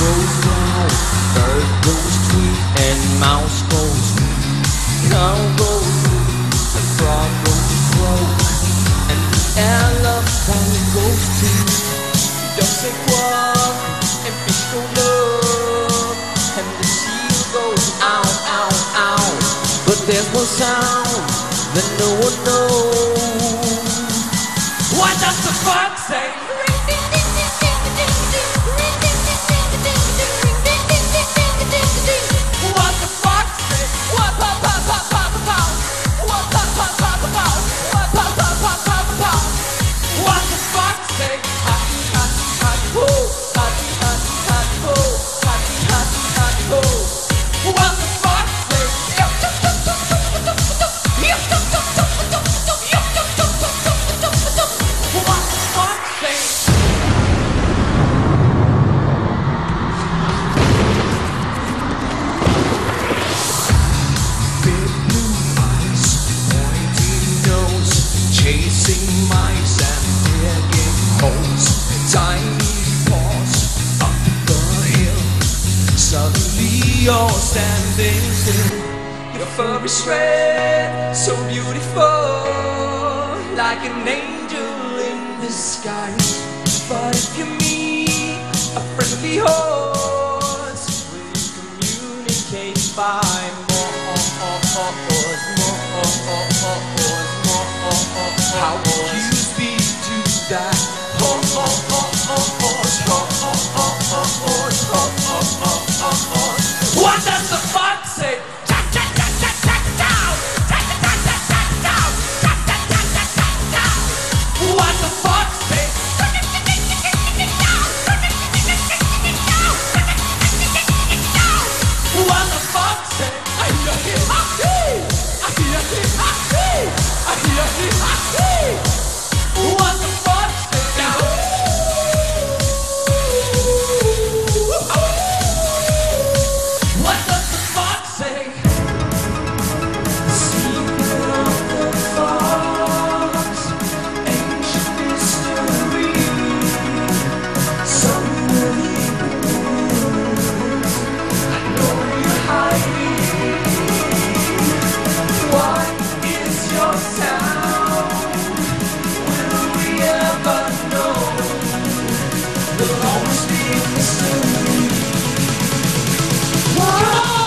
goes meow, bird goes tweet, and mouse goes cow goes the frog goes croak, and the elephant goes toot. Ducks say quack, and fish go look, and the seal goes ow, ow, ow. But there's one sound that no one knows. What does the fox say? What the fox say? What pa pa pa pa pa pa? What pa pa pa pa pa? What pa pa pa pa pa pa? What the fox say? Hati hati hati ho, hati hati hati ho, hati hati hati ho. What the fox say? Yup yup yup yup yup yup yup. Yup yup yup yup yup yup. Yup yup yup yup yup yup yup. What the fox say? Chasing mice and digging holes, tiny paws up the hill. Suddenly you're standing still. Your fur is red, so beautiful, like an angel in the sky. But if you meet a friendly horse, will you communicate by more? How would you speak to that horse? What does the fox say? What the fox say? What the fox say? I hear him, I hear him, I hear him, I hear him. What the fox say? What does the fox say? Secret of the fox, ancient mystery. Somewhere in the woods, I know you're hiding. What is your sound? Will we ever know? There'll always be a mystery. Whoa!